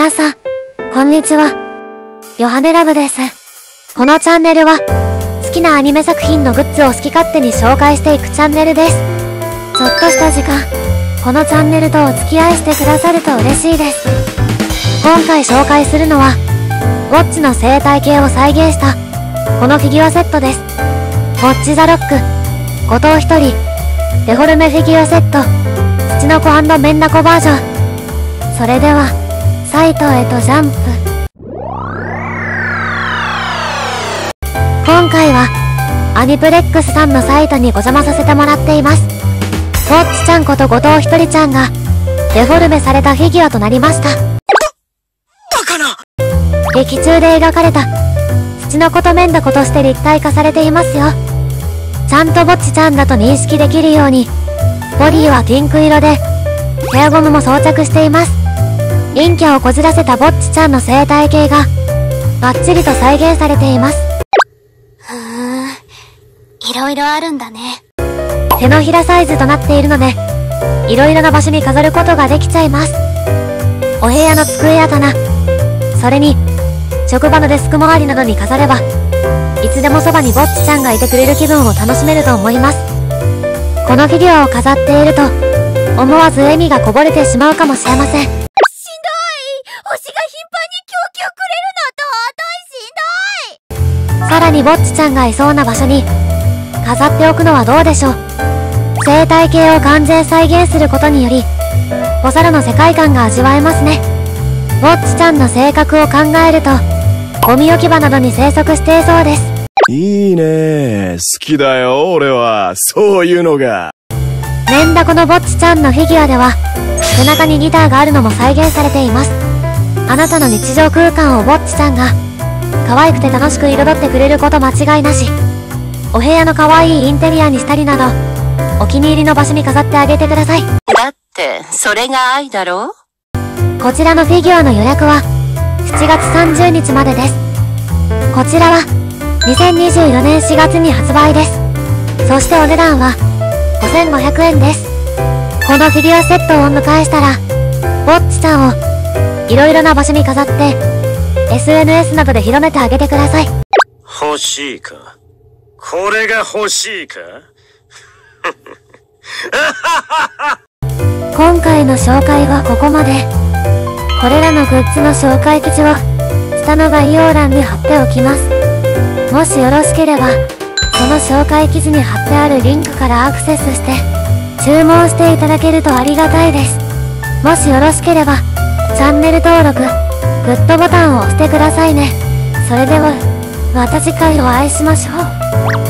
皆さん、こんにちは。ヨハネラブです。このチャンネルは、好きなアニメ作品のグッズを好き勝手に紹介していくチャンネルです。ちょっとした時間、このチャンネルとお付き合いしてくださると嬉しいです。今回紹介するのは、ボッチの生態系を再現した、このフィギュアセットです。ボッチザロック、後藤ひとり、デフォルメフィギュアセット、ツチノコ&メンダコバージョン。それでは、サイトへとジャンプ。今回は、アニプレックスさんのサイトにお邪魔させてもらっています。ボッチちゃんこと後藤ひとりちゃんが、デフォルメされたフィギュアとなりました。 バカな！ 劇中で描かれた、ツチノコとメンダコとして立体化されていますよ。ちゃんとボッチちゃんだと認識できるように、ボディはピンク色で、ヘアゴムも装着しています。陰キャをこじらせたボッチちゃんの生態系が、バッチリと再現されています。 いろいろあるんだね。 手のひらサイズとなっているので、いろいろな場所に飾ることができちゃいます。お部屋の机や棚、それに、職場のデスク周りなどに飾れば、いつでもそばにボッチちゃんがいてくれる気分を楽しめると思います。このフィギュアを飾っていると、思わず笑みがこぼれてしまうかもしれません。 しんどい！星が頻繁に供給くれるのと、しんどい！ さらにボッチちゃんがいそうな場所に、飾っておくのはどうでしょう。生態系を完全再現することにより、お皿の世界観が味わえますね。ボッチちゃんの性格を考えると、ゴミ置き場などに生息していそうです。 いいね。好きだよ、俺は。そういうのが。 メンダコのボッチちゃんのフィギュアでは、背中にギターがあるのも再現されています。あなたの日常空間をボッチちゃんが、可愛くて楽しく彩ってくれること間違いなし。お部屋の可愛いインテリアにしたりなど、お気に入りの場所に飾ってあげてください。 だって、それが愛だろ？ こちらのフィギュアの予約は、7月30日までです。こちらは、2024年4月に発売です。そしてお値段は、5500円です。このフィギュアセットをお迎えしたら、ボッチちゃんを、いろいろな場所に飾って、SNS などで広めてあげてください。 欲しいか？これが欲しいか？ 今回の紹介はここまで。これらのグッズの紹介記事を下の概要欄に貼っておきます。もしよろしければ、その紹介記事に貼ってあるリンクからアクセスして注文していただけるとありがたいです。もしよろしければ、チャンネル登録、グッドボタンを押してくださいね。それでは、また次回お会いしましょう。